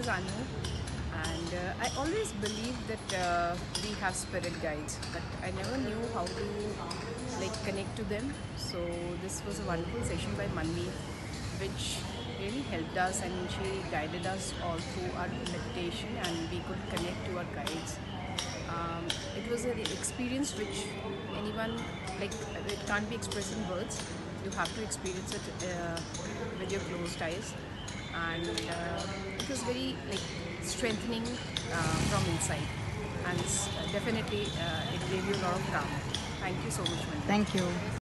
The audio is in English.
is Anu, and I always believed that we have spirit guides, but I never knew how to connect to them. So this was a wonderful session by Manvi, which really helped us, and she guided us all through our meditation, and we could connect to our guides. It was an experience which anyone, like, it can't be expressed in words. You have to experience it with your closed eyes, and it was very strengthening from inside, and definitely it gave you a lot of calm. Thank you so much, Mandy. Thank you.